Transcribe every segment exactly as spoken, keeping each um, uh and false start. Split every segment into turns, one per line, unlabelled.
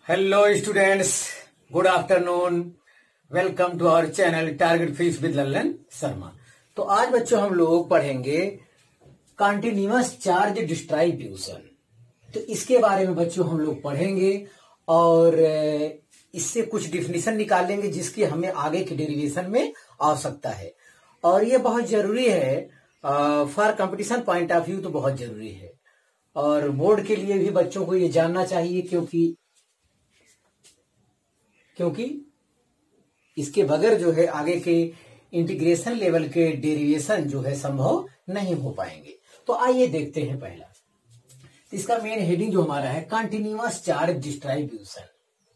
Hello students, good afternoon. Welcome to our channel target fees with Lalan Sharma. तो आज बच्चों हम लोग पढ़ेंगे कंटिन्यूअस चार्ज डिस्ट्रीब्यूशन। तो इसके बारे में बच्चों हम लोग पढ़ेंगे और इससे कुछ डिफिनीशन निकालेंगे जिसकी हमें आगे के डेरिवेशन में आवश्यकता है। और ये बहुत जरूरी है for competition point of view, तो बहुत जरूरी है और बोर्ड के लिए भी बच्चों को ये जानना चाहिए, क्योंकि क्योंकि इसके बगैर जो है आगे के इंटीग्रेशन लेवल के डेरिवेशन जो है संभव नहीं हो पाएंगे। तो आइए देखते हैं पहला। तो इसका मेन हेडिंग जो हमारा है continuous charge distribution.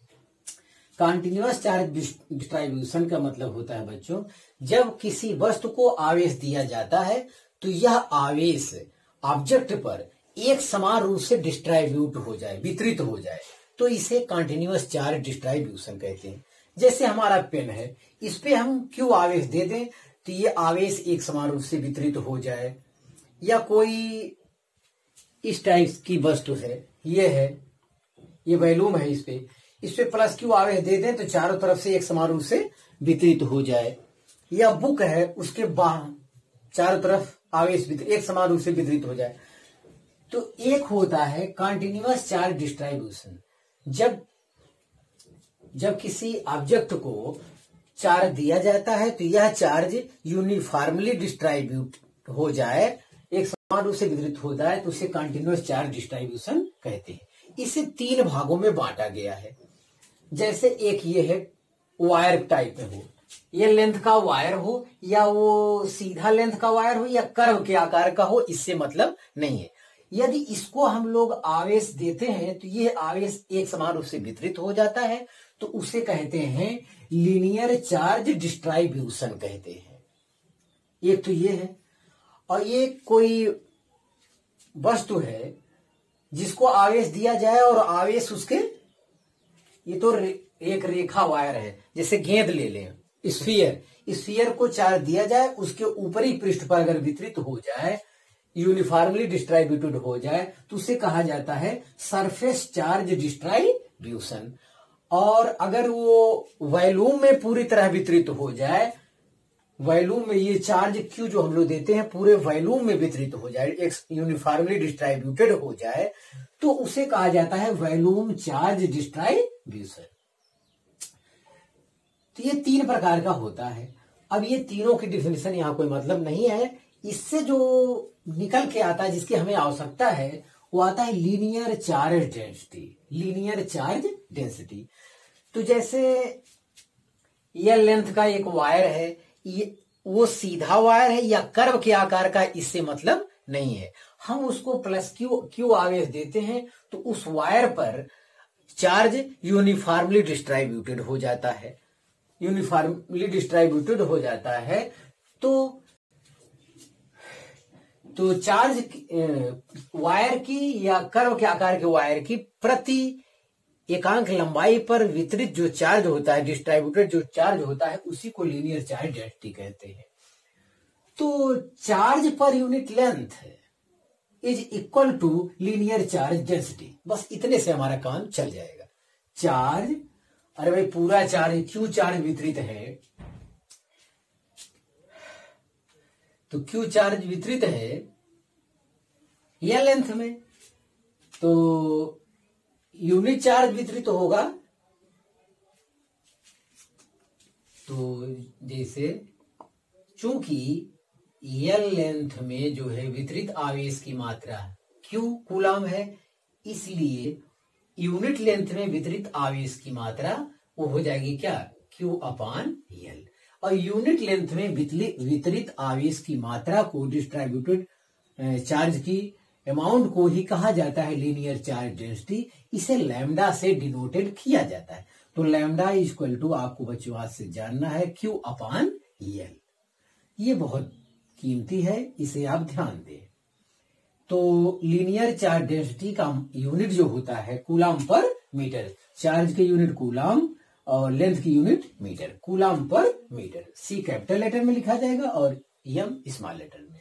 Continuous charge distribution का मतलब होता है बच्चों, जब किसी वस्तु को आवेश दिया जाता है तो यह आवेश ऑब्जेक्ट पर एक समान रूप से डिस्ट्रीब्यूट हो जाए, वितरित हो जाए, तो इसे कंटिन्यूअस चार्ज डिस्ट्रीब्यूशन कहते हैं। जैसे हमारा पेन है, इस पे हम क्यों आवेश दे दें तो ये आवेश एक समान रूप से वितरित हो जाए। या कोई इस टाइप की वस्तु है, ये है, ये वॉल्यूम है, इस पे इस पे प्लस क्यों आवेश दे दें तो चारों तरफ से एक समान रूप से वितरित हो जाए। या बुक है, उसके बाहर चारों तरफ आवेश एक समान रूप से वितरित हो जाए। तो एक होता है कंटिन्यूअस चार्ज डिस्ट्रीब्यूशन, जब जब किसी ऑब्जेक्ट को चार्ज दिया जाता है तो यह चार्ज यूनिफॉर्मली डिस्ट्रीब्यूट हो जाए, एक समान रूप से वितरित हो जाए, तो उसे कंटिन्यूअस चार्ज डिस्ट्रीब्यूशन कहते हैं। इसे तीन भागों में बांटा गया है। जैसे एक ये है वायर टाइप में हो, ये लेंथ का वायर हो या वो सीधा लेंथ का वायर हो या कर्व के आकार का हो, इससे मतलब नहीं है। यदि इसको हम लोग आवेश देते हैं तो ये आवेश एक समान रूप से वितरित हो जाता है, तो उसे कहते हैं लीनियर चार्ज डिस्ट्रीब्यूशन कहते हैं। एक तो ये है, और ये कोई वस्तु है जिसको आवेश दिया जाए और आवेश उसके, ये तो रे, एक रेखा वायर है, जैसे गेंद ले लें, स्फीयर, स्फीयर को चार्ज दिया जाए, उसके ऊपरी पृष्ठ पर अगर वितरित हो जाए, यूनिफॉर्मली डिस्ट्रीब्यूटेड हो जाए, तो उसे कहा जाता है सरफेस चार्ज डिस्ट्रीब्यूशन। और अगर वो वॉल्यूम में पूरी तरह वितरित हो जाए, वॉल्यूम में ये चार्ज क्यू जो हम लोग देते हैं पूरे वॉल्यूम में वितरित हो जाए, एक यूनिफॉर्मली डिस्ट्रीब्यूटेड हो जाए, तो उसे कहा जाता है वॉल्यूम चार्ज डिस्ट्रीब्यूशन। तो ये तीन प्रकार का होता है। अब ये तीनों की डिफिनेशन यहाँ कोई मतलब नहीं है, इससे जो निकल के आता है, जिसकी हमें आवश्यकता है, वो आता है linear charge density. Linear charge density, तो जैसे यह लेंथ का एक वायर है, ये वो सीधा वायर है या कर्व के आकार का, इससे मतलब नहीं है। हम उसको प्लस क्यू क्यू आवेश देते हैं तो उस वायर पर चार्ज यूनिफॉर्मली डिस्ट्रीब्यूटेड हो जाता है, यूनिफॉर्मली डिस्ट्रीब्यूटेड हो जाता है। तो तो चार्ज वायर की या कर्व के आकार के वायर की प्रति एकांक लंबाई पर वितरित जो चार्ज होता है, डिस्ट्रीब्यूटेड जो चार्ज होता है, उसी को लीनियर चार्ज डेंसिटी कहते हैं। तो charge per unit length is equal to linear charge density. बस इतने से हमारा काम चल जाएगा। चार्ज, अरे भाई पूरा चार्ज, क्यू चार्ज वितरित है, तो क्यू चार्ज वितरित है यह लेंथ में, तो यूनिट चार्ज वितरित होगा। तो जैसे चूंकि यल लेंथ में जो है वितरित आवेश की मात्रा क्यू कूलम है, इसलिए यूनिट लेंथ में वितरित आवेश की मात्रा वो हो जाएगी क्या, क्यू अपान यल। और यूनिट लेंथ में वितरित आवेश की मात्रा को, डिस्ट्रीब्यूटेड चार्ज की अमाउंट को ही कहा जाता है लीनियर चार्ज डेंसिटी। इसे लैम्डा से डिनोटेड किया जाता है। तो लैम्डा इज इक्वल टू, आपको बच्चों आज से जानना है, क्यू अपान यल। ये बहुत कीमती है, इसे आप ध्यान दें। तो लीनियर चार्ज डेंसिटी का यूनिट जो होता है कूलम पर मीटर, चार्ज के यूनिट कूलम और लेंथ की unit metre, coulomb per metre. C capital letter में लिखा जाएगा और एम स्मॉल लेटर में।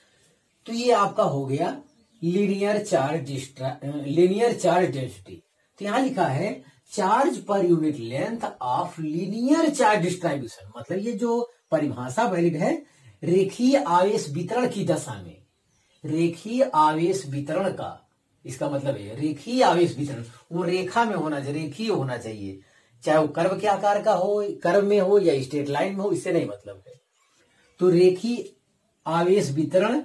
तो ये आपका हो गया linear charge linear charge density. तो यहां लिखा है charge per unit length of linear charge distribution, मतलब ये जो परिभाषा वैलिड है रेखीय आवेश वितरण की दशा में, रेखीय आवेश वितरण का, इसका मतलब है रेखीय आवेश वितरण वो रेखा में होना चाहिए, रेखीय होना चाहिए, चाहे वो कर्व के आकार का हो, कर्व में हो या स्ट्रेट लाइन में हो, इससे नहीं मतलब है। तो रेखीय आवेश वितरण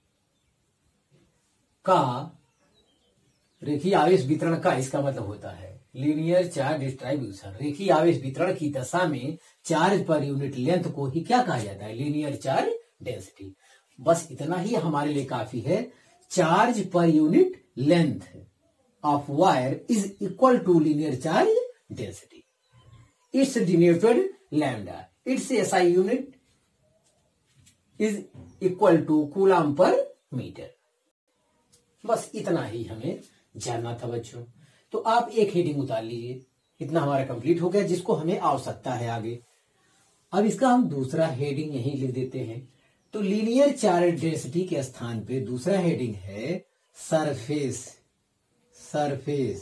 का, रेखीय आवेश वितरण का इसका मतलब होता है लीनियर चार्ज डिस्ट्रीब्यूशन, रेखीय आवेश वितरण की दशा में चार्ज पर यूनिट लेंथ को ही क्या कहा जाता है, लीनियर चार्ज डेंसिटी। बस इतना ही हमारे लिए काफी है। Charge per unit length of wire is equal to linear charge density, it's denoted lambda, it's SI unit is equal to coulomb per metre. बस इतना ही हमें जानना था बच्चों। तो आप एक हेडिंग उतार लीजिए, इतना हमारा कंप्लीट हो गया जिसको हमें आवश्यकता है आगे। अब इसका हम दूसरा हेडिंग यहीं लिख देते हैं। तो लीनियर चार्ज डेंसिटी के स्थान पे दूसरा हेडिंग है surface, surface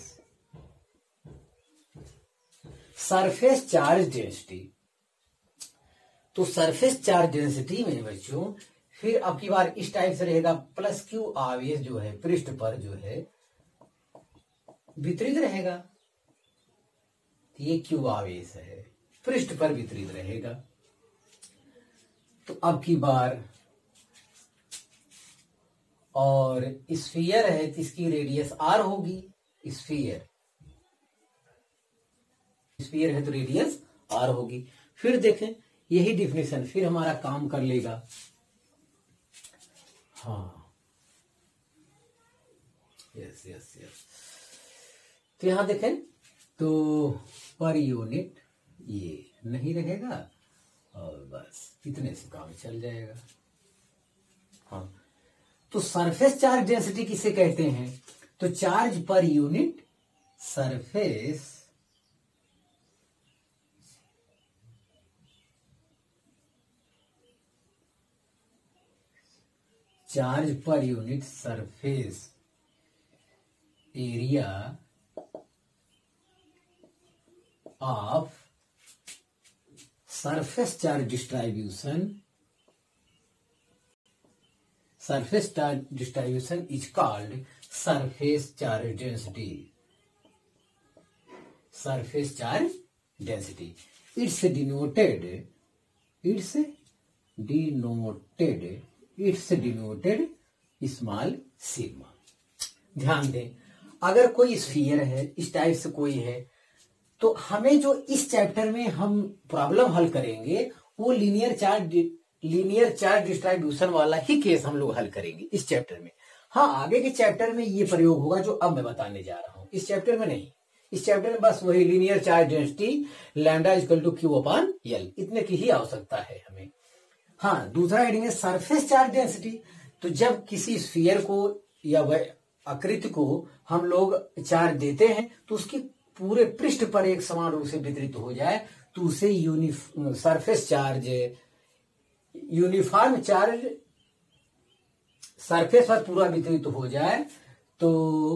surface charge density. तो सरफेस चार्ज डेंसिटी में बच्चों फिर अब की बार इस टाइप से रहेगा, प्लस क्यू आवेश जो है पृष्ठ पर जो है वितरित रहेगा। ये क्यू आवेश है पृष्ठ पर वितरित रहेगा। तो अब की बार और स्फीयर है तो इसकी रेडियस आर होगी, स्फीयर स्फीयर है तो रेडियस आर होगी। फिर देखें यही डिफिनेशन फिर हमारा काम कर लेगा। हाँ यस यस यस तो यहां देखें तो पर यूनिट ये नहीं रहेगा और बस इतने से काम चल जाएगा। हाँ तो सरफेस चार्ज डेंसिटी किसे कहते हैं, तो charge per unit surface charge per unit surface area of surface charge distribution, surface charge distribution is called surface charge density, surface charge density. It's denoted, it's denoted, it's denoted small sigma. ध्यान दें अगर कोई sphere है इस type से कोई है तो हमें जो इस चैप्टर में हम प्रॉब्लम हल करेंगे वो linear charge linear charge distribution वाला ही केस हम लोग हल करेंगे इस चैप्टर में। हाँ आगे के चैप्टर में ये प्रयोग होगा जो अब मैं बताने जा रहा हूं, इस चैप्टर में नहीं। इस चैप्टर में बस वही linear charge density lambda equal to Q upon L, इतने की ही आवश्यकता है हमें। हाँ दूसरा हेडिंग है सरफेस चार्ज डेंसिटी। तो जब किसी स्फीयर को या वह आकृति को हम लोग चार्ज देते हैं तो उसकी पूरे पृष्ठ पर एक समान रूप से वितरित हो जाए तो उसे unif surface charge uniform charge surface पर पूरा वितरित हो जाए तो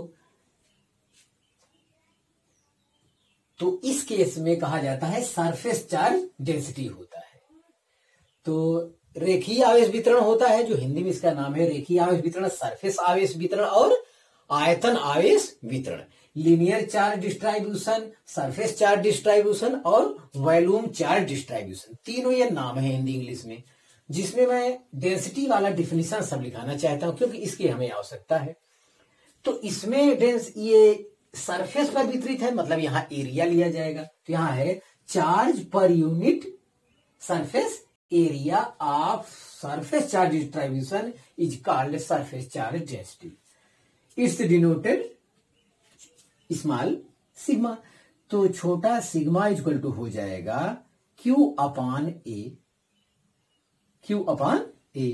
तो इस केस में कहा जाता है सरफेस चार्ज डेंसिटी होता है। तो रेखीय आवेश वितरण होता है जो हिंदी में इसका नाम है रेखीय आवेश वितरण, सरफेस आवेश वितरण और आयतन आवेश वितरण। Linear charge distribution, surface charge distribution और वॉल्यूम चार्ज डिस्ट्रीब्यूशन, तीनों ये नाम है हिंदी इंग्लिश में, जिसमें मैं डेंसिटी वाला डिफिनीशन सब लिखाना चाहता हूं क्योंकि इसकी हमें आवश्यकता है। तो इसमें डेंस ये सरफेस पर वितरित है मतलब यहां एरिया लिया जाएगा। तो यहां है charge per unit surface area of surface charge distribution is called surface charge density, it's denoted small sigma. तो छोटा सिग्मा इक्वल टू हो जाएगा Q upon A, Q upon A.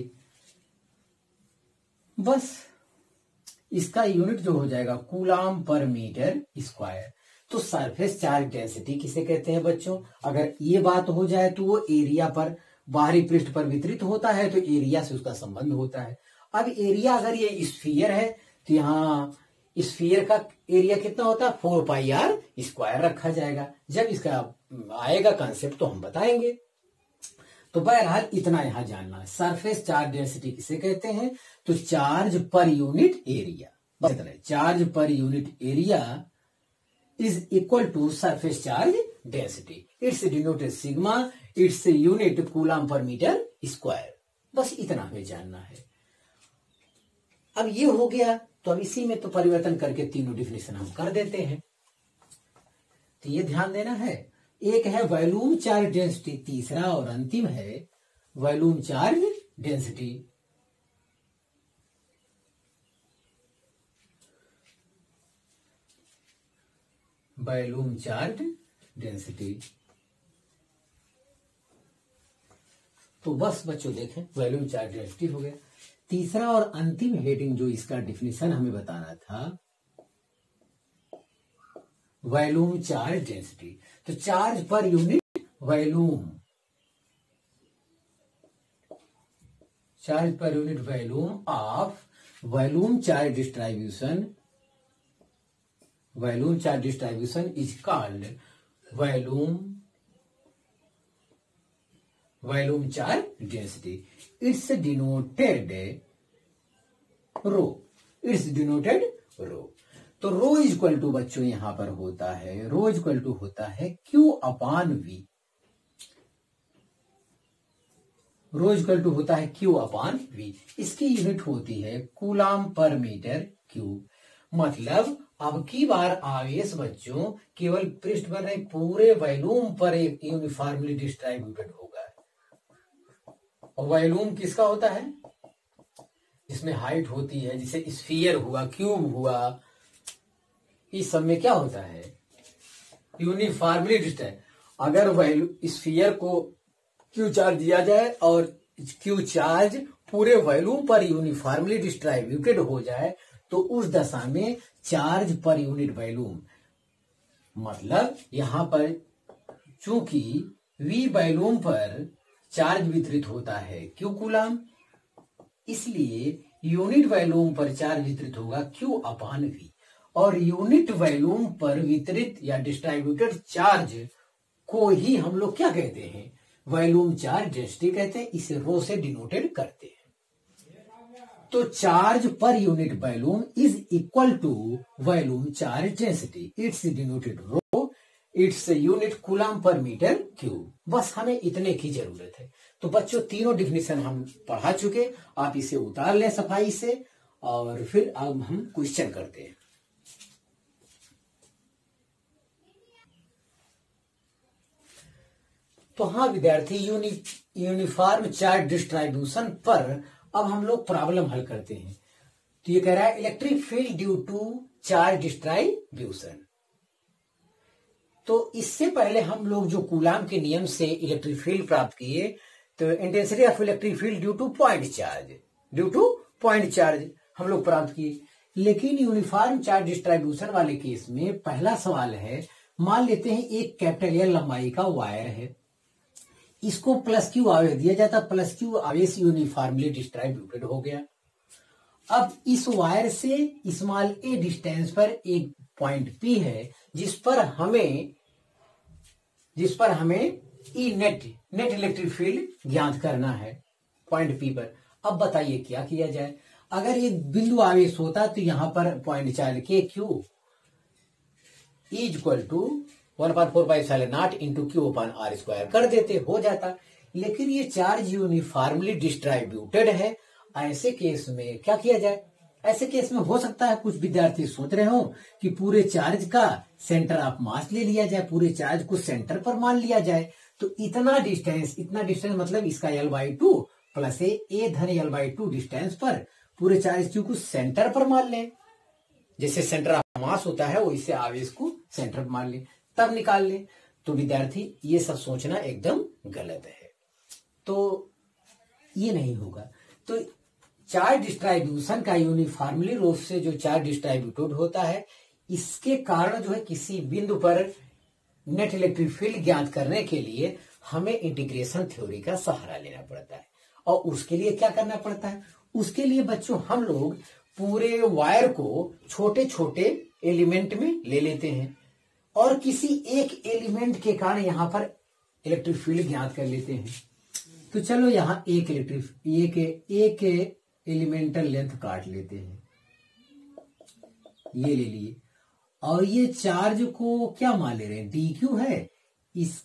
बस इसका यूनिट जो हो जाएगा कूलम पर मीटर स्क्वायर। तो सरफेस चार्ज डेंसिटी किसे कहते हैं बच्चों, अगर ये बात हो जाए तो वो एरिया पर बाहरी पृष्ठ पर वितरित होता है तो एरिया से उसका संबंध होता है। अब एरिया अगर ये स्फीयर है तो यहाँ स्फीयर का एरिया कितना होता है, फोर पाई आर स्क्वायर रखा जाएगा। जब इसका आएगा कंसेप्ट तो हम बताएंगे। तो बहरहाल इतना यहां जानना है। सरफेस चार्ज डेंसिटी किसे कहते हैं, तो चार्ज पर यूनिट एरिया, बस इतना है। Charge per unit area is equal to surface charge density. It's denoted sigma, it's unit coulomb per metre square. बस इतना हमें जानना है। अब ये हो गया, तो अब इसी में तो परिवर्तन करके तीनों डिफिनेशन हम कर देते हैं। तो ये ध्यान देना है, एक है वॉल्यूम चार्ज डेंसिटी, तीसरा और अंतिम है volume charge density. Volume charge density. तो बस बच्चों देखें, वॉल्यूम चार्ज डेंसिटी हो गया। तीसरा और अंतिम हेडिंग जो इसका डिफिनेशन हमें बताना था, वॉल्यूम चार्ज डेंसिटी। तो charge per unit volume, charge per unit volume of volume charge distribution, volume charge distribution is called volume volume charge density. It's denoted rho, it's denoted rho. तो rho is equal to बच्चों यहां पर होता है, रो is equal to होता है Q upon V. Rho is equal to होता है क्यू अपान वी। इसकी यूनिट होती है कूलम पर मीटर क्यूब। मतलब अब की बार आवेश बच्चों केवल पृष्ठ पर नहीं, पूरे वॉल्यूम पर एक यूनिफॉर्मली डिस्ट्रीब्यूटेड होगा। और वॉल्यूम किसका होता है, जिसमें हाइट होती है, जिसे स्फीयर हुआ, क्यूब हुआ, इस सब में क्या होता है, यूनिफॉर्मली डिस्ट्रीब्यूटेड। अगर वॉल्यूम स्फीयर को क्यू चार्ज दिया जाए और क्यू चार्ज पूरे वॉल्यूम पर यूनिफॉर्मली डिस्ट्रीब्यूटेड हो जाए, तो उस दशा में चार्ज पर यूनिट वॉल्यूम, मतलब यहां पर चूंकि वी वॉल्यूम पर चार्ज वितरित होता है क्यू कूलम, इसलिए यूनिट वॉल्यूम पर चार्ज वितरित होगा क्यू अपान वी। और यूनिट वॉल्यूम पर वितरित या डिस्ट्रीब्यूटेड चार्ज को ही हम लोग क्या कहते हैं, वॉल्यूम चार्ज डेंसिटी कहते हैं। इसे रो से डिनोटेड करते हैं। तो charge per unit volume is equal to volume charge density. It's denoted rho, it's unit coulomb per metre cube. बस हमें इतने की जरूरत है। तो बच्चों तीनों डिफिनेशन हम पढ़ा चुके, आप इसे उतार लें सफाई से, और फिर अब हम क्वेश्चन करते हैं। तो हाँ विद्यार्थी, यूनि यूनिफॉर्म चार्ज डिस्ट्रीब्यूशन पर अब हम लोग प्रॉब्लम हल करते हैं। तो ये कह रहा है electric field due to charge distribution. तो इससे पहले हम लोग जो कूलम के नियम से इलेक्ट्रिक फील्ड प्राप्त किए, तो intensity of electric field due to point charge, due to point charge हम लोग प्राप्त किए। लेकिन यूनिफॉर्म चार्ज डिस्ट्रीब्यूशन वाले केस में पहला सवाल है, मान लेते हैं एक कैपिटल एल लंबाई का वायर है, इसको प्लस क्यू आवेश दिया जाता, प्लस क्यू आवेश यूनिफॉर्मली डिस्ट्रीब्यूटेड हो गया। अब इस वायर से स्मॉल ए डिस्टेंस पर एक पॉइंट पी है, जिस पर हमें जिस पर हमें E net net electric field ज्ञात करना है पॉइंट पी पर। अब बताइए क्या किया जाए। अगर ये बिंदु आवेश होता तो यहां पर पॉइंट चार्ज के Q is equal to one point four five epsilon naught into Q upon R square कर देते, हो जाता। लेकिन ये चार्ज यूनिफॉर्मली डिस्ट्रीब्यूटेड है। ऐसे केस में क्या किया जाए, ऐसे केस में हो सकता है कुछ विद्यार्थी सोच रहे हो कि पूरे चार्ज का सेंटर ऑफ मास ले लिया जाए, पूरे चार्ज को सेंटर पर मान लिया जाए। तो इतना डिस्टेंस इतना डिस्टेंस मतलब इसका L by two plus A A धन एल बाई टू डिस्टेंस पर पूरे चार्ज क्यू को सेंटर पर मान लें। जैसे सेंटर ऑफ मास होता है, वो इससे आवेश को सेंटर पर मान लें, तब निकाल लें। तो विद्यार्थी ये सब सोचना एकदम गलत है, तो ये नहीं होगा। तो चार्ज डिस्ट्रीब्यूशन का यूनिफॉर्मली रूप से जो चार्ज डिस्ट्रीब्यूटेड होता है, इसके कारण जो है किसी बिंदु पर नेट इलेक्ट्रिक फील्ड ज्ञात करने के लिए हमें इंटीग्रेशन थ्योरी का सहारा लेना पड़ता है। और उसके लिए क्या करना पड़ता है, उसके लिए बच्चों हम लोग पूरे वायर को छोटे छोटे एलिमेंट में ले लेते हैं और किसी एक एलिमेंट के कारण यहां पर इलेक्ट्रिक फील्ड ज्ञात कर लेते हैं। तो चलो यहां एक इलेक्ट्रिक एक एक एलिमेंटल लेंथ काट लेते हैं, ये ले लिए और ये चार्ज को क्या मान ले रहे हैं, डी क्यू है इस,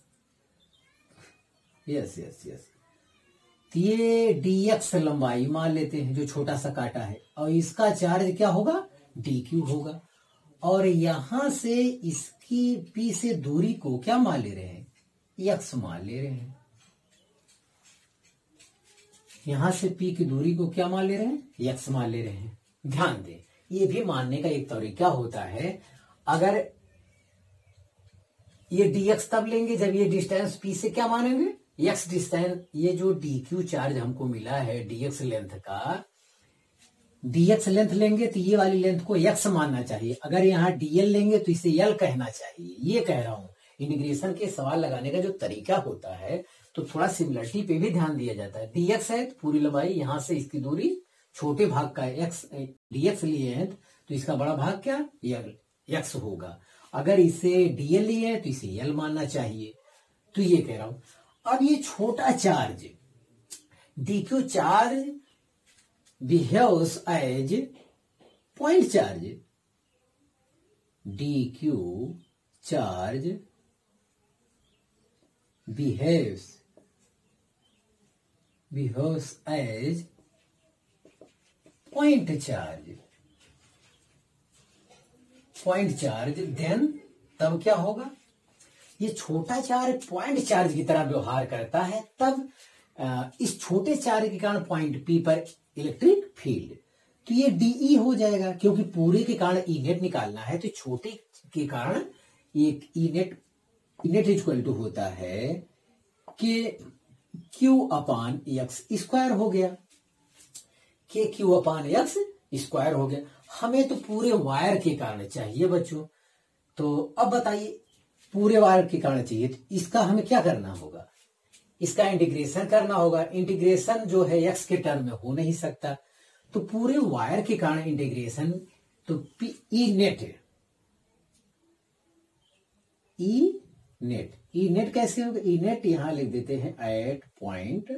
यस यस यस ये डी एक्स लंबाई मान लेते हैं जो छोटा सा काटा है, और इसका चार्ज क्या होगा, डी क्यू होगा। और यहां से इसकी पी से दूरी को क्या मान ले रहे हैं, एक्स मान ले रहे हैं। यहां से पी की दूरी को क्या मान ले रहे हैं, एक्स मान ले रहे हैं। ध्यान दें, ये भी मानने का एक तरीका होता है। अगर ये dx तब लेंगे जब ये डिस्टेंस p से क्या मानेंगे, x डिस्टेंस, ये जो dq चार्ज हमको मिला है dx लेंथ का, dx लेंथ लेंगे तो ये वाली लेंथ को x मानना चाहिए। अगर यहाँ dl लेंगे तो इसे l कहना चाहिए। ये कह रहा हूं, इंटीग्रेशन के सवाल लगाने का जो तरीका होता है तो थोड़ा सिमिलरिटी पे भी ध्यान दिया जाता है। dx है तो पूरी लंबाई, यहां से इसकी दूरी छोटे भाग का x dx लिए है तो इसका बड़ा भाग क्या x होगा। अगर इसे dl लिए है तो इसे l मानना चाहिए। तो ये कह रहा हूं। अब ये छोटा charge dq charge behaves as point charge, dq charge behaves behaves as point charge, point charge then तब क्या होगा, ये छोटा चार्ज पॉइंट चार्ज की तरह व्यवहार करता है। तब इस छोटे चार्ज के कारण पॉइंट पी पर इलेक्ट्रिक फील्ड, तो ये डीई हो जाएगा क्योंकि पूरे के कारण ई नेट निकालना है। तो छोटे के कारण एक E net E net equal to होता है कि क्यू अपान एक्स स्क्वायर हो गया, के क्यू अपान एक्स स्क्वायर हो गया। हमें तो पूरे वायर के कारण चाहिए बच्चों। तो अब बताइए, पूरे वायर के कारण चाहिए तो इसका हमें क्या करना होगा, इसका इंटीग्रेशन करना होगा। इंटीग्रेशन जो है एक्स के टर्म में हो नहीं सकता, तो पूरे वायर के कारण इंटीग्रेशन, तो P E net, E net E net कैसे होगा, ई नेट यहां लिख देते हैं एट पॉइंट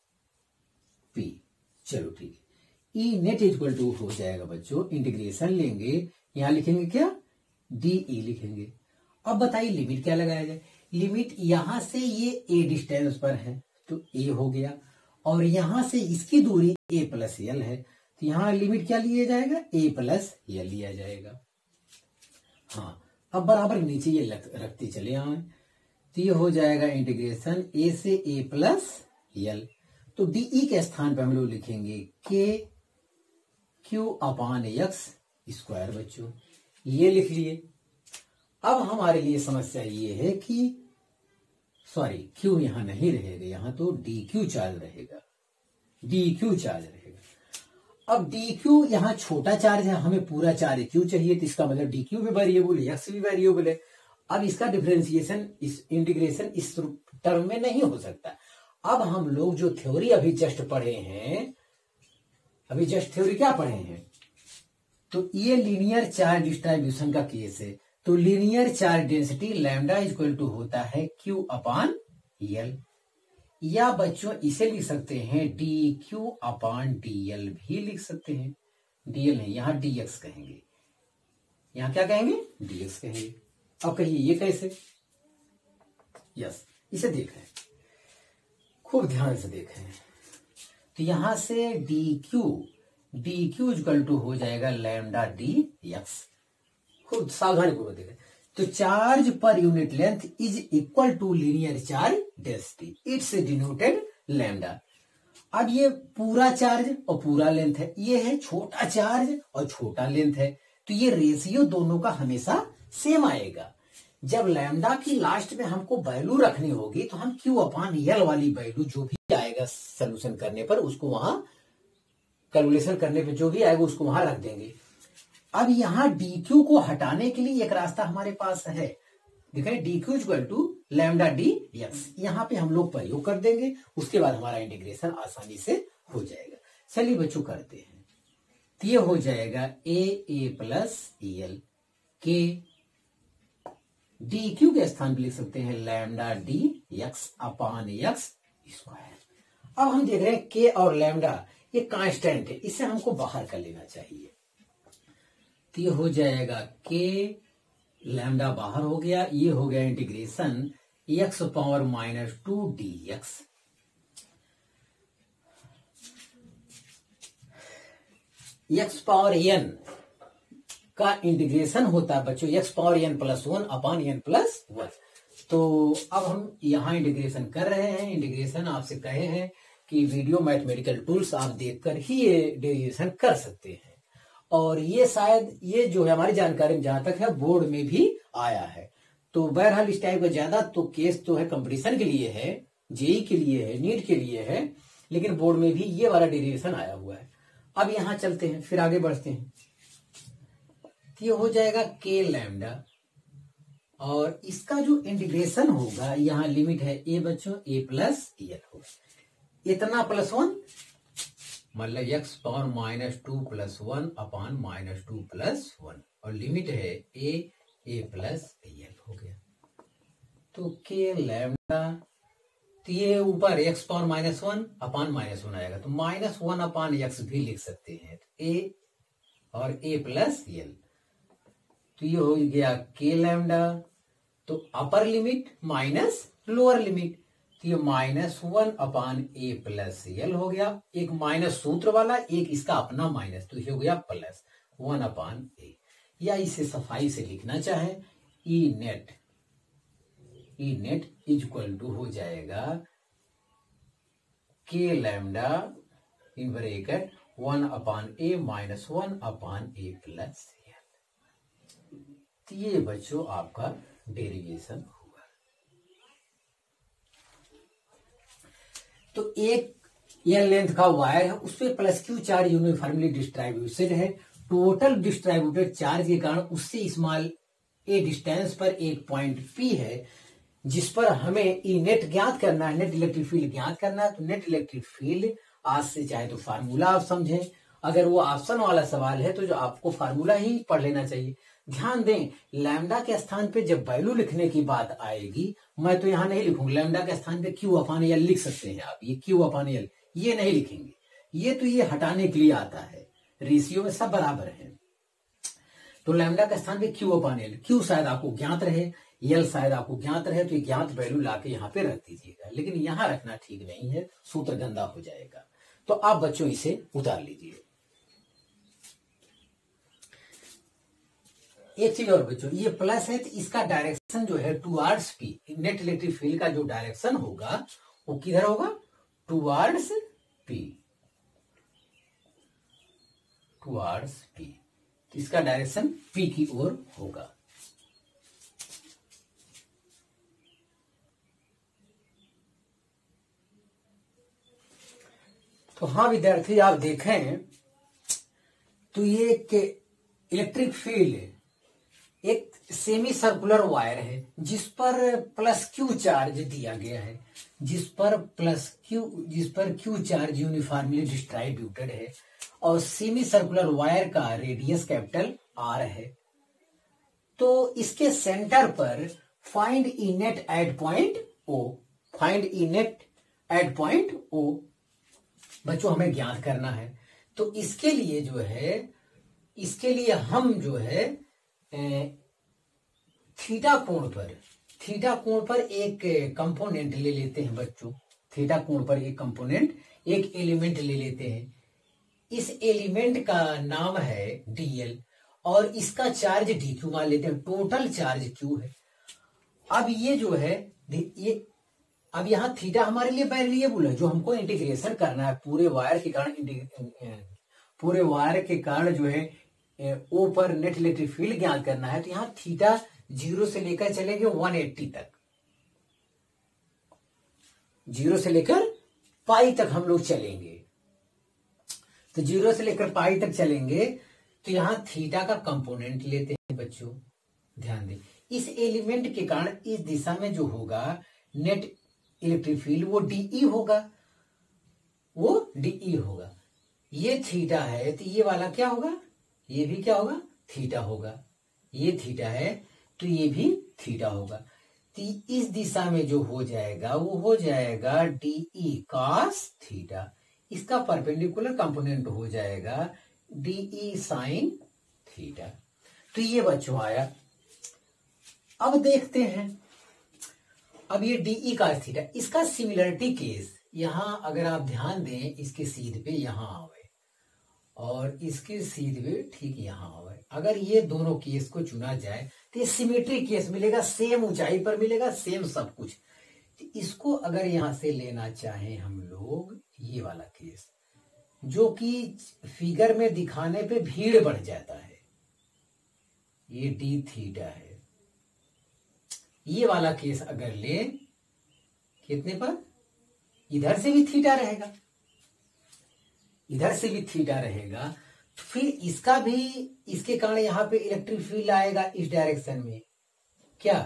पी। चलो ठीक है, ई नेट इक्वल टू हो जाएगा बच्चों, इंटीग्रेशन लेंगे, यहां लिखेंगे क्या, डी ई लिखेंगे। अब बताइए लिमिट क्या लगाया जाए। लिमिट यहां से ये ए डिस्टेंस पर है तो ए हो गया, और यहां से इसकी दूरी ए प्लस एल है, तो यहां लिमिट क्या लिया जाएगा, ए प्लस एल लिया जाएगा। हाँ, अब बराबर नीचे ये रखते चले आए, तो ये हो जाएगा इंटीग्रेशन ए से ए प्लस एल। तो डीई के स्थान पर हम लोग लिखेंगे के क्यू अपान एक्स स्क्वायर। बच्चों ये लिख लिए। अब हमारे लिए समस्या ये है कि सॉरी क्यू यहां नहीं रहेगा, यहां तो डी क्यू चार्ज रहेगा, डी क्यू चार्ज रहेगा। अब डी क्यू यहां छोटा चार्ज है, हमें पूरा चार्ज क्यू चाहिए, तो इसका मतलब डी क्यू भी वेरिएबल है, एक्स भी वेरिएबल है। अब इसका डिफरेंशिएशन, इस इंटीग्रेशन इस टर्म में नहीं हो सकता। अब हम लोग जो थ्योरी अभी जस्ट पढ़े हैं, अभी जस्ट थ्योरी क्या पढ़े हैं, तो ये लीनियर चार्ज डिस्ट्रीब्यूशन का केस है। तो linear charge density lambda equal to होता है क्यू अपान एल, या बच्चों इसे लिख सकते हैं D Q upon D L भी लिख सकते हैं। डी एल नहीं, यहां डी एक्स कहेंगे, यहां क्या कहेंगे, डी एक्स कहेंगे। अब कहिए ये कैसे, यस इसे देखें, खूब ध्यान से देखें। तो यहां से D Q D Q equal to हो जाएगा लैम्डा डी एक्स। खूब सावधानी पूर्वक देखें। तो charge per unit length is equal to linear charge density, it's denoted lambda. अब ये पूरा चार्ज और पूरा लेंथ है, ये है छोटा चार्ज और छोटा लेंथ है, तो ये रेशियो दोनों का हमेशा सेम आएगा। जब लैम्डा की लास्ट में हमको वैल्यू रखनी होगी तो हम क्यू अपान एल वाली वैल्यू जो भी आएगा सोल्यूशन करने पर, उसको वहां कैलकुलेशन करने पे जो भी आएगा उसको वहां रख देंगे। अब यहां डी क्यू को हटाने के लिए एक रास्ता हमारे पास है, दिखाई D Q equal to lambda D X, यहां पे हम लोग प्रयोग कर देंगे, उसके बाद हमारा इंटीग्रेशन आसानी से हो जाएगा। चलिए बच्चों करते हैं। तो ये हो जाएगा ए ए प्लस एल के डी क्यू के स्थान पर लिख सकते हैं lambda D X upon X square. अब हम देख रहे हैं के और लैम्डा ये कांस्टेंट है, इसे हमको बाहर कर लेना चाहिए। तो ये हो जाएगा के लैम्डा बाहर हो गया, ये हो गया integration X power minus two D X. X power N का इंटीग्रेशन होता है बच्चों X power N plus one upon N plus one. तो अब हम यहां इंटीग्रेशन कर रहे हैं। इंटीग्रेशन आपसे कहे हैं कि वीडियो मैथमेटिकल टूल्स आप देखकर ही ये डेरिवेशन कर सकते हैं, और ये शायद ये जो है हमारी जानकारी में जहां तक है बोर्ड में भी आया है। तो बहरहाल इस टाइप का ज्यादा तो केस तो है कंपटीशन के लिए है, जेई के लिए है, नीट के लिए है, लेकिन बोर्ड में भी ये वाला डेरिवेशन आया हुआ है। अब यहां चलते हैं, फिर आगे बढ़ते हैं। ये हो जाएगा के लैम्डा, और इसका जो इंटीग्रेशन होगा यहाँ लिमिट है ए बच्चों ए प्लस एल होगा, इतना प्लस वन मतलब X power minus two plus one upon minus two plus one, और लिमिट है ए ए प्लस एल हो गया। तो के लैम्डा, तो ये ऊपर X power minus one upon minus one आएगा, तो माइनस वन अपान एक्स भी लिख सकते हैं, ए और ए प्लस एल। तो ये हो गया के लैम्डा, तो upper limit minus lower limit, तो ये माइनस वन अपान ए प्लस एल हो गया। एक माइनस सूत्र वाला, एक इसका अपना माइनस, तो ये हो गया प्लस वन अपान ए। या इसे सफाई से लिखना चाहे E net, E net is equal to हो जाएगा K lambda in bracket one upon A minus one upon A plus L. तो ये बच्चों आपका डेरिवेशन हुआ। तो एक एल लेंथ का वायर है, उस पर plus Q charge uniformly distributed है। टोटल डिस्ट्रीब्यूटेड चार्ज के कारण उससे स्मॉल ए डिस्टेंस पर एक पॉइंट पी है, जिस पर हमें ई नेट ज्ञात करना है, नेट इलेक्ट्रिक फील्ड ज्ञात करना है। तो नेट इलेक्ट्रिक फील्ड आज से चाहे तो फार्मूला आप समझें, अगर वो ऑप्शन वाला सवाल है तो जो आपको फार्मूला ही पढ़ लेना चाहिए। ध्यान दें, लैम्डा के स्थान पे जब वैल्यू लिखने की बात आएगी, मैं तो यहां नहीं लिखूंगा, लैम्डा के स्थान पे क्यू अपान एल लिख सकते हैं आप, ये क्यू अपान एल ये नहीं लिखेंगे, ये तो ये हटाने के लिए आता है, रेशियो में सब बराबर है। तो लैम्डा के स्थान पे क्यू अपान एल, क्यू शायद आपको ज्ञात रहे, एल शायद आपको ज्ञात रहे, तो ये ज्ञात वैल्यू लाके यहाँ पे रख दीजिएगा, लेकिन यहां रखना ठीक नहीं है, सूत्र गंदा हो जाएगा। तो आप बच्चों इसे उतार लीजिए। एक चीज और बच्चों, ये प्लस है तो इसका डायरेक्शन जो है towards P, net electric field का जो डायरेक्शन होगा वो किधर होगा, टुवार्ड्स पी, टुवार्ड्स पी। इसका डायरेक्शन पी की ओर होगा। तो हाँ विद्यार्थी, आप देखें तो ये इलेक्ट्रिक फील्ड एक सेमी सर्कुलर वायर है जिस पर प्लस क्यू चार्ज दिया गया है, जिस पर प्लस क्यू जिस पर क्यू चार्ज यूनिफॉर्मली डिस्ट्रीब्यूटेड है, और सेमी सर्कुलर वायर का रेडियस कैपिटल आर है। तो इसके सेंटर पर find E net at point O, find E net at point O बच्चों हमें ज्ञात करना है। तो इसके लिए जो है, इसके लिए हम जो है थीटा कोण पर, थीटा कोण पर एक कंपोनेंट ले लेते हैं बच्चों, थीटा कोण पर एक कंपोनेंट, एक एलिमेंट ले लेते हैं। इस एलिमेंट का नाम है डीएल, और इसका चार्ज डी क्यू मान लेते हैं, टोटल चार्ज क्यू है। अब ये जो है ये, अब यहाँ थीटा हमारे लिए वेरिएबल है, जो हमको इंटीग्रेशन करना है पूरे वायर के कारण, पूरे वायर के कारण जो है ओ पर नेट इलेक्ट्रिक फील्ड ज्ञात करना है। तो यहाँ थीटा जीरो से लेकर चलेंगे एक सौ अस्सी तक, जीरो से लेकर पाई तक हम लोग चलेंगे। तो जीरो से लेकर पाई तक चलेंगे, तो यहां थीटा का कंपोनेंट लेते हैं बच्चों। ध्यान दें, इस एलिमेंट के कारण इस दिशा में जो होगा नेट इलेक्ट्रिक फील्ड वो डीई होगा, वो डीई होगा। ये थीटा है तो ये वाला क्या होगा, ये भी क्या होगा, थीटा होगा। ये थीटा है तो ये भी थीटा होगा। तो इस दिशा में जो हो जाएगा वो हो जाएगा डीई कॉस थीटा। इसका परपेंडिकुलर कंपोनेंट हो जाएगा डीई साइन थीटा। तो ये बच्चों आया। अब देखते हैं, अब ये डीई कॉस थीटा, इसका सिमिलरिटी केस यहां अगर आप ध्यान दें, इसके सीध पे यहां आवे और इसके सीध पे ठीक यहां आवे। अगर ये दोनों केस को चुना जाए तो ये सिमेट्री केस मिलेगा, सेम ऊंचाई पर मिलेगा, सेम सब कुछ। तो इसको अगर यहां से लेना चाहें हम लोग, ये वाला केस जो कि फिगर में दिखाने पे भीड़ बढ़ जाता है, ये डी थीटा है। ये वाला केस अगर ले कितने पर, इधर से भी थीटा रहेगा, इधर से भी थीटा रहेगा, तो फिर इसका भी, इसके कारण यहां पे इलेक्ट्रिक फील्ड आएगा इस डायरेक्शन में, क्या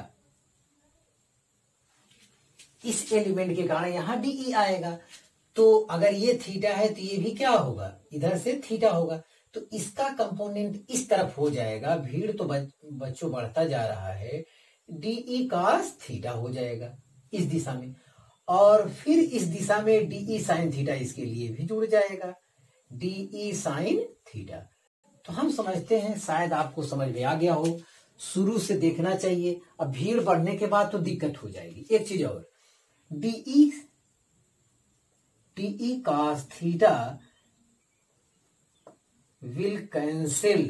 इस एलिमेंट के कारण यहां डीई आएगा। तो अगर ये थीटा है तो ये भी क्या होगा, इधर से थीटा होगा। तो इसका कंपोनेंट इस तरफ हो जाएगा, भीड़ तो बच, बच्चों बढ़ता जा रहा है, डीई कॉस थीटा हो जाएगा इस दिशा में। और फिर इस दिशा में डीई साइन थीटा इसके लिए भी जुड़ जाएगा, डीई साइन थीटा। तो हम समझते हैं, शायद आपको समझ में आ गया हो, शुरू से देखना चाहिए। अब भीड़ बढ़ने के बाद तो दिक्कत हो जाएगी। एक चीज और, D E D E cos theta will cancel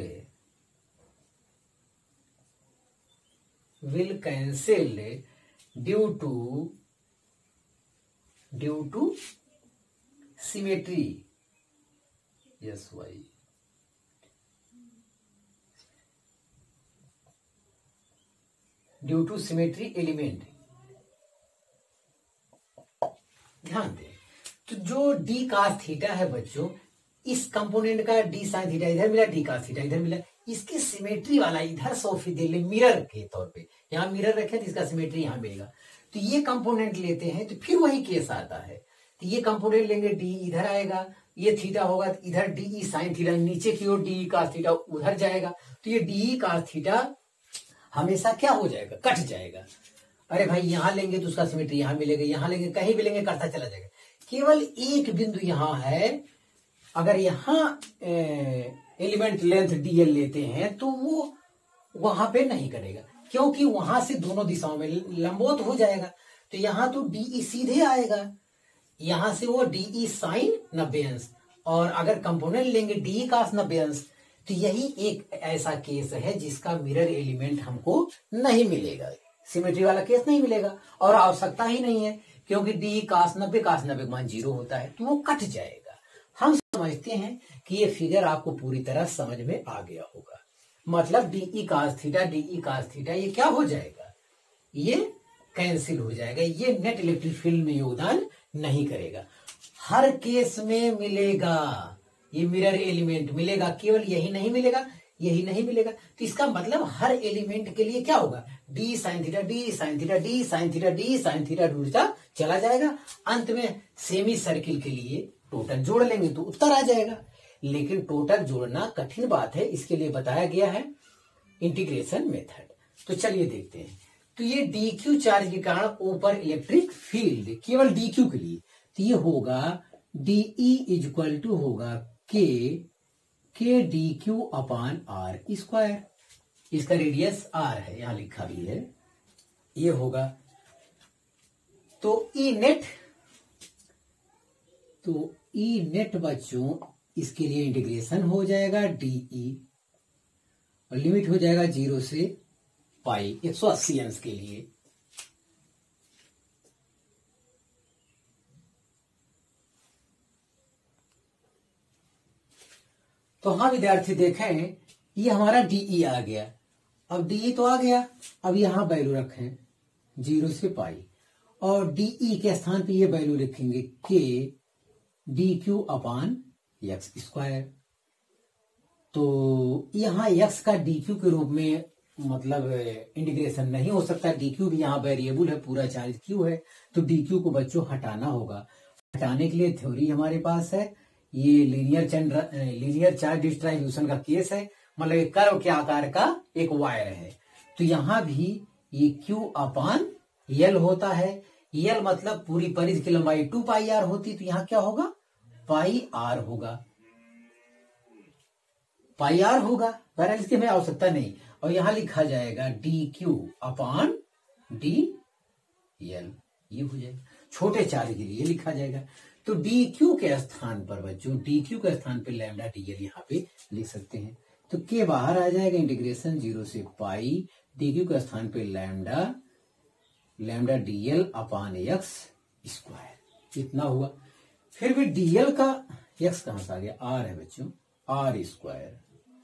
will cancel due to due to symmetry, yes why, due to symmetry element. ध्यान दें, तो जो डी कॉस थीटा है बच्चों, इस कंपोनेंट का डी साइन थीटा इधर मिला, डी कॉस थीटा इधर मिला, इसकी सिमेट्री वाला इधर सौ फीसदी मिरर के तौर पे, यहां मिरर रखे तो इसका सिमेट्री यहां मिलेगा। तो ये कंपोनेंट लेते हैं तो फिर वही केस आता है। तो ये कंपोनेंट लेंगे, डी इधर आएगा, ये थीटा होगा तो इधर डीई साइन थीटा, नीचे की ओर डीई कॉस थीटा उधर जाएगा। तो ये डीई कॉस थीटा हमेशा क्या हो जाएगा, कट जाएगा। अरे भाई यहां लेंगे तो उसका सिमेट्री यहां मिलेगा, यहां लेंगे, कहीं भी लेंगे करता चला जाएगा। केवल एक बिंदु यहां है, अगर यहां एलिमेंट लेंथ डीएल लेते हैं तो वो वहां पे नहीं करेगा, क्योंकि वहां से दोनों दिशाओं में लंबवत हो जाएगा। तो यहां तो डीई सीधे आएगा, यहां से वो डीई साइन नब्बे अंश, और अगर कंपोनेंट लेंगे डीई कॉस नब्बे अंश। तो यही एक ऐसा केस है जिसका मिरर एलिमेंट हमको नहीं मिलेगा, सिमेट्री वाला केस नहीं मिलेगा, और आवश्यकता ही नहीं है, क्योंकि डी कॉस नब्बे कॉस नब्बे मान जीरो होता है, तो वो कट जाएगा। हम समझते हैं कि ये फिगर आपको पूरी तरह समझ में आ गया होगा। मतलब D E cos theta D E cos theta ये क्या हो जाएगा, ये कैंसिल हो जाएगा, ये नेट इलेक्ट्रिक फील्ड में योगदान नहीं करेगा। हर केस में मिलेगा, ये मिरर एलिमेंट मिलेगा, केवल यही नहीं मिलेगा, यही नहीं मिलेगा। तो इसका मतलब हर एलिमेंट के लिए क्या होगा, D sine theta D sine theta D sine theta D sine theta ढूंढता चला जाएगा। अंत में सेमी सर्किल के लिए टोटल जोड़ लेंगे तो उत्तर आ जाएगा। लेकिन टोटल जोड़ना कठिन बात है, इसके लिए बताया गया है इंटीग्रेशन मेथड। तो चलिए देखते हैं। तो ये डी क्यू चार्ज के कारण ऊपर इलेक्ट्रिक फील्ड केवल डी क्यू के लिए, तो ये होगा डीई इज इक्वल टू होगा के K D Q upon R square. इसका रेडियस आर है, यहां लिखा भी है, ये होगा। तो ई नेट, तो ई नेट बच्चों इसके लिए इंटीग्रेशन हो जाएगा डीई, और लिमिट हो जाएगा जीरो से पाई एक सौ अस्सी अंश के लिए। तो हाँ विद्यार्थी देखें, ये हमारा डीई आ गया। अब डीई तो आ गया, अब यहां वैल्यू रखें जीरो से पाई, और डीई के स्थान पे ये वैल्यू लिखेंगे K D Q upon X square. तो यहां एक्स का डी क्यू के रूप में मतलब इंटीग्रेशन नहीं हो सकता, डी क्यू भी यहाँ वेरिएबल है, पूरा चार्ज क्यू है, तो डी क्यू को बच्चों हटाना होगा। हटाने के लिए थ्योरी हमारे पास है ये लीनियर चंद्र लीनियर चार्ज डिस्ट्रीब्यूशन का केस है, मतलब एक कर्व के आकार का एक वायर है। तो यहां भी ये Q अपान L होता है। L मतलब पूरी परिधि की लंबाई टू पाई आर होती, तो यहां क्या होगा, पाई आर होगा, पाई आर होगा। बहरहाल इसकी हमें आवश्यकता नहीं। और यहां लिखा जाएगा D Q upon D L, ये हो जाएगा छोटे चार्ज के लिए लिखा जाएगा। तो डी क्यू के स्थान पर बच्चों, डी क्यू के स्थान पर लैम्डा डी एल यहाँ पे लिख सकते हैं। तो के बाहर आ जाएगा इंटीग्रेशन जीरो से पाई डी क्यू के स्थान पे lambda lambda D L upon X square, इतना हुआ। फिर भी डीएल का एक्स कहां से आ गया, आर है बच्चों, आर स्क्वायर,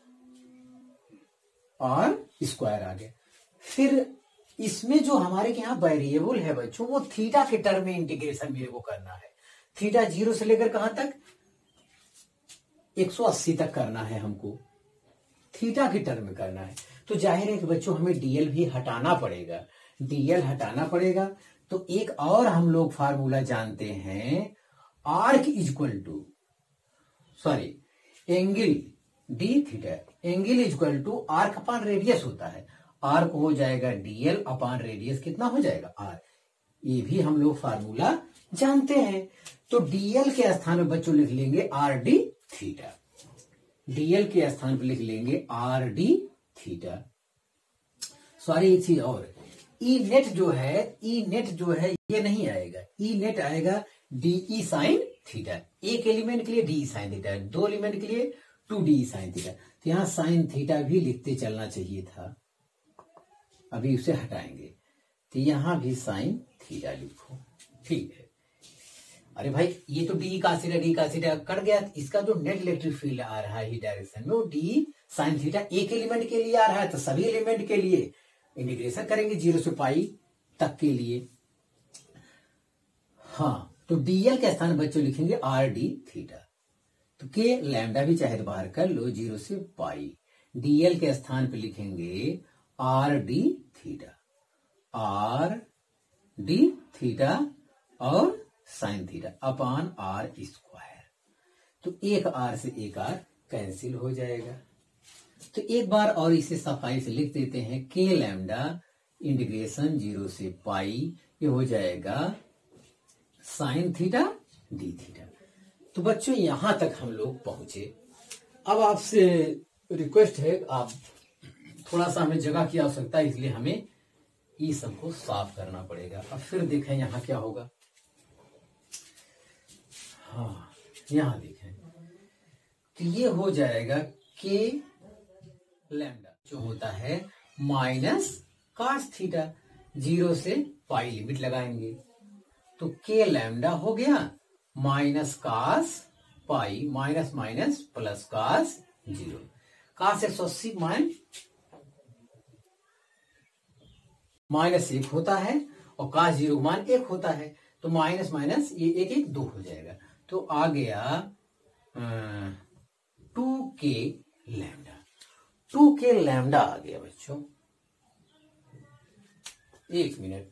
आर स्क्वायर आ गया। फिर इसमें जो हमारे के यहाँ वेरिएबल है बच्चों, वो थीटा के टर्म में इंटीग्रेशन मेरे को करना है। थीटा जीरो से लेकर कहां तक, एक सौ अस्सी तक करना है हमको, थीटा के टर्म में करना है। तो जाहिर है कि बच्चों हमें डीएल भी हटाना पड़ेगा, डीएल हटाना पड़ेगा। तो एक और हम लोग फार्मूला जानते हैं, arc equal to sorry angle D theta, angle equal to arc upon radius होता है। आर्क हो जाएगा डीएल अपान रेडियस, कितना हो जाएगा आर, ये भी हम लोग फार्मूला जानते हैं। तो डीएल के स्थान में बच्चों लिख लेंगे आर डी थीटा, डीएल के स्थान पर लिख लेंगे आर डी थीटा। सॉरी एक चीज और, ई नेट जो है, ई नेट जो है ये नहीं आएगा, ई नेट आएगा डीई साइन थीटा। एक एलिमेंट के लिए डी साइन थीटा, दो एलिमेंट के लिए टू डी साइन थीटा। तो यहां साइन थीटा भी लिखते चलना चाहिए था, अभी उसे हटाएंगे। तो यहां भी साइन थीटा लिखो, ठीक है। अरे भाई ये तो डी का सीधा डी का सीधा कट गया, इसका जो नेट इलेक्ट्रिक फील्ड आ रहा है डायरेक्शन में, वो डी साइन थीटा एक एलिमेंट के लिए आ रहा है। तो सभी एलिमेंट के लिए इंटीग्रेशन करेंगे जीरो से पाई तक के लिए। हाँ, तो डीएल के स्थान बच्चों लिखेंगे आर डी थीटा। तो के लैम्डा भी चाहे तो बाहर कर लो, जीरो से पाई। डीएल के स्थान पे लिखेंगे R D theta, R D theta और sine theta upon R square. तो एक आर से एक आर कैंसिल हो जाएगा। तो एक बार और इसे सफाई से लिख देते हैं, के लैम्डा इंटीग्रेशन जीरो से पाई, ये हो जाएगा साइन थीटा डी थीटा। तो बच्चों यहां तक हम लोग पहुंचे। अब आपसे रिक्वेस्ट है, आप थोड़ा सा हमें जगह की आवश्यकता है, इसलिए हमें ये सबको साफ करना पड़ेगा। अब फिर देखें यहां क्या होगा। हाँ, यहां देखें तो ये हो जाएगा के लैम्डा जो होता है माइनस कास थीटा, जीरो से पाई लिमिट लगाएंगे। तो के लैम्डा हो गया minus cos pi, minus minus plus cos zero. Cos एक सौ अस्सी माइन माइनस एक होता है और कास जीरो मान एक होता है। तो माइनस माइनस ये एक एक दो हो जाएगा। तो आ गया two K lambda, two K lambda आ गया बच्चों। एक मिनट,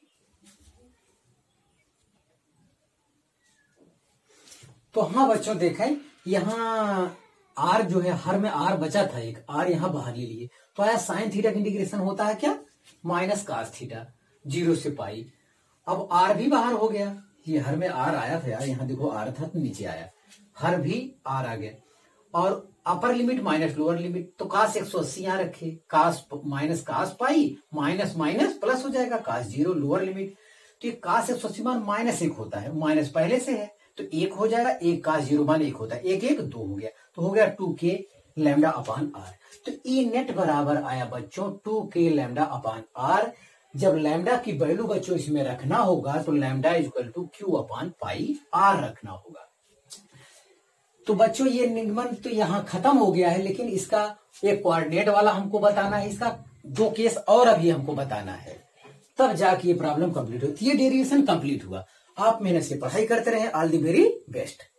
तो हाँ बच्चों देखें, यहां आर जो है, हर में आर बचा था, एक आर यहां बाहर ले लिए। तो आया साइन थीटा का इंटीग्रेशन होता है क्या, माइनस कास थीटा, जीरो से पाई। अब आर भी बाहर हो गया, ये हर में आर आया था यार, यहां देखो आर था तो नीचे आया, हर भी आर आ गया। और upper limit minus lower limit, तो कास एक सौ अस्सी यहां रखे, cos minus cos pi, minus minus plus हो जाएगा, कास जीरो लोअर लिमिट। तो ये कास एक सौ अस्सी मान माइनस एक होता है, माइनस पहले से है तो एक हो जाएगा, एक कास जीरो मान एक होता है, एक एक दो हो गया। तो हो गया two K lambda upon are. तो ई नेट बराबर आया बच्चों two K lambda upon R. जब लैम्डा की वैल्यू बच्चों इसमें रखना होगा तो lambda equal to Q upon pi R रखना होगा। तो बच्चों ये निगमन तो यहाँ खत्म हो गया है, लेकिन इसका एक कोऑर्डिनेट वाला हमको बताना है, इसका दो केस और अभी हमको बताना है, तब जाके ये प्रॉब्लम कंप्लीट होती है। ये डेरिवेशन कंप्लीट हुआ। आप मेहनत से पढ़ाई करते रहे। All the very best.